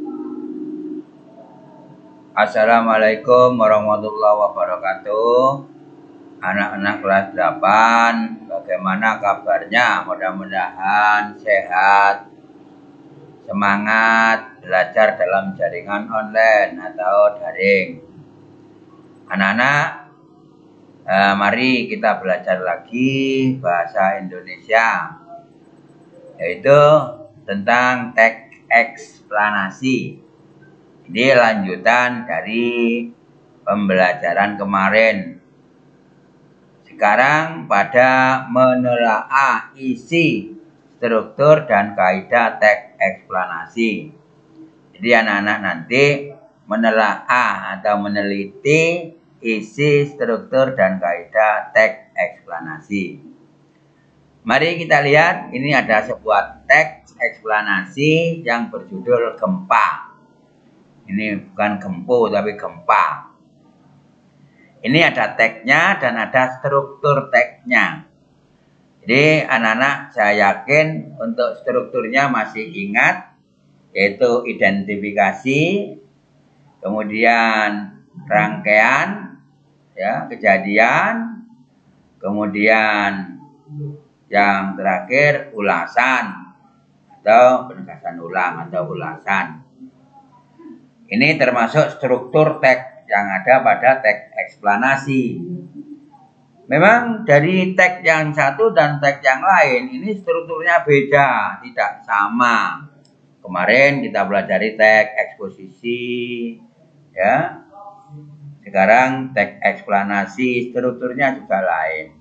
Assalamualaikum warahmatullahi wabarakatuh. Anak-anak kelas 8, bagaimana kabarnya? Mudah-mudahan sehat, semangat belajar dalam jaringan online atau daring. Anak-anak, mari kita belajar lagi bahasa Indonesia, yaitu tentang teks eksplanasi. Ini lanjutan dari pembelajaran kemarin. Sekarang pada menelaah isi, struktur, dan kaidah teks eksplanasi. Jadi anak-anak nanti menelaah atau meneliti isi, struktur, dan kaidah teks eksplanasi. Mari kita lihat, ini ada sebuah teks eksplanasi yang berjudul Gempa. Ini bukan gempo, tapi gempa. Ini ada teksnya dan ada struktur teksnya. Jadi anak-anak saya yakin untuk strukturnya masih ingat, yaitu identifikasi, kemudian rangkaian, ya, kejadian, kemudian yang terakhir ulasan atau penegasan ulang atau ulasan. Ini termasuk struktur teks yang ada pada teks eksplanasi. Memang dari teks yang satu dan teks yang lain ini strukturnya beda, tidak sama. Kemarin kita belajar teks eksposisi, ya. Sekarang teks eksplanasi, strukturnya juga lain.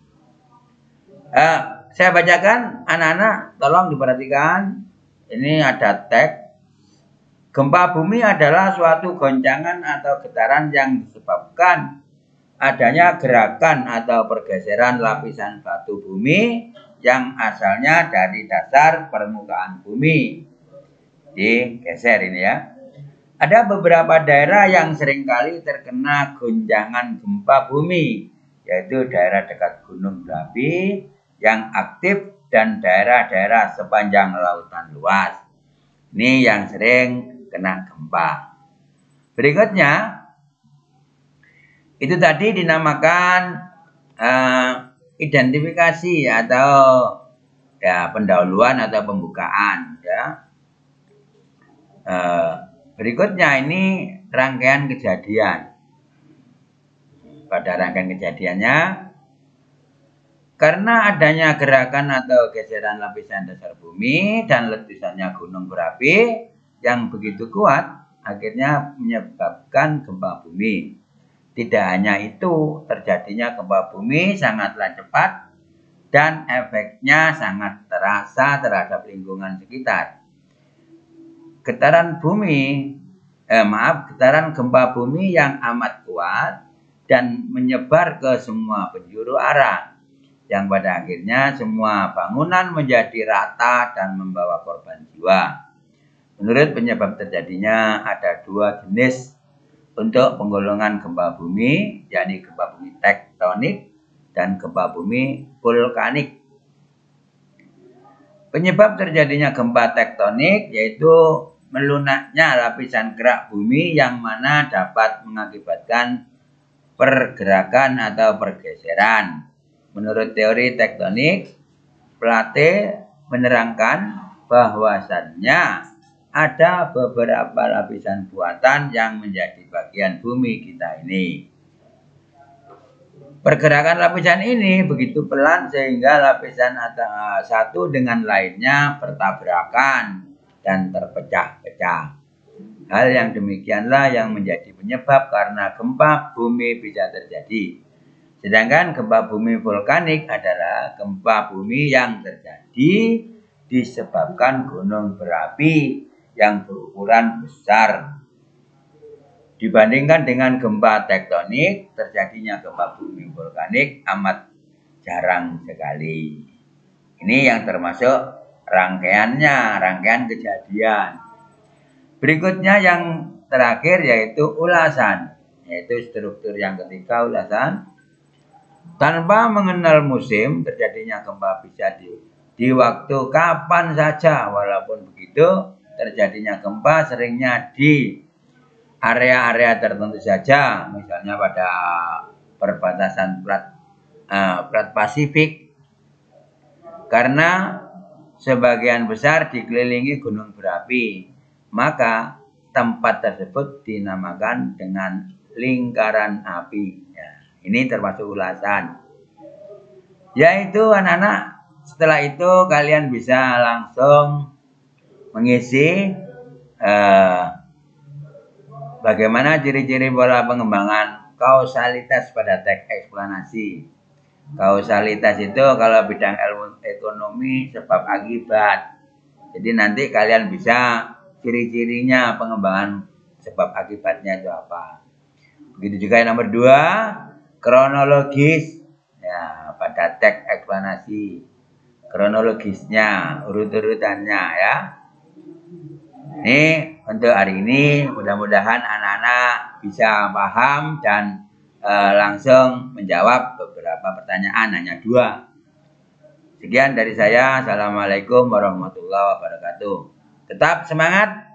Saya bacakan, anak-anak tolong diperhatikan. Ini ada teks. Gempa bumi adalah suatu goncangan atau getaran yang disebabkan adanya gerakan atau pergeseran lapisan batu bumi yang asalnya dari dasar permukaan bumi. Digeser ini ya. Ada beberapa daerah yang seringkali terkena goncangan gempa bumi, yaitu daerah dekat gunung berapi yang aktif dan daerah-daerah sepanjang lautan luas. Ini yang sering kena gempa. Berikutnya, itu tadi dinamakan identifikasi atau ya pendahuluan atau pembukaan. Ya. Berikutnya ini rangkaian kejadian. Pada rangkaian kejadiannya, karena adanya gerakan atau geseran lapisan dasar bumi dan letusannya gunung berapi yang begitu kuat, akhirnya menyebabkan gempa bumi. Tidak hanya itu, terjadinya gempa bumi sangatlah cepat dan efeknya sangat terasa terhadap lingkungan sekitar. Getaran gempa bumi yang amat kuat dan menyebar ke semua penjuru arah, yang pada akhirnya semua bangunan menjadi rata dan membawa korban jiwa. Menurut penyebab terjadinya ada dua jenis untuk penggolongan gempa bumi, yakni gempa bumi tektonik dan gempa bumi vulkanik. Penyebab terjadinya gempa tektonik yaitu melunaknya lapisan kerak bumi yang mana dapat mengakibatkan pergerakan atau pergeseran. Menurut teori tektonik, Plate menerangkan bahwasannya ada beberapa lapisan buatan yang menjadi bagian bumi kita ini. Pergerakan lapisan ini begitu pelan sehingga lapisan satu dengan lainnya bertabrakan dan terpecah-pecah. Hal yang demikianlah yang menjadi penyebab karena gempa bumi bisa terjadi. Sedangkan gempa bumi vulkanik adalah gempa bumi yang terjadi disebabkan gunung berapi yang berukuran besar. Dibandingkan dengan gempa tektonik, terjadinya gempa bumi vulkanik amat jarang sekali. Ini yang termasuk rangkaiannya, rangkaian kejadian. Berikutnya yang terakhir yaitu ulasan, yaitu struktur yang ketiga, ulasan. Tanpa mengenal musim, terjadinya gempa bisa di waktu kapan saja. Walaupun begitu, terjadinya gempa seringnya di area-area tertentu saja, misalnya pada perbatasan plat Pasifik, karena sebagian besar dikelilingi gunung berapi, maka tempat tersebut dinamakan dengan lingkaran api. Ya, ini termasuk ulasan. Yaitu anak-anak, setelah itu kalian bisa langsung mengisi bagaimana ciri-ciri pola pengembangan kausalitas pada teks eksplanasi. Kausalitas itu kalau bidang ilmu ekonomi sebab akibat. Jadi nanti kalian bisa ciri-cirinya pengembangan sebab akibatnya itu apa. Begitu juga yang nomor 2, kronologis. Ya, pada teks eksplanasi, kronologisnya, urut-urutannya ya. Ini untuk hari ini, mudah-mudahan anak-anak bisa paham dan langsung menjawab beberapa pertanyaan, hanya 2. Sekian dari saya. Assalamualaikum warahmatullahi wabarakatuh. Tetap semangat.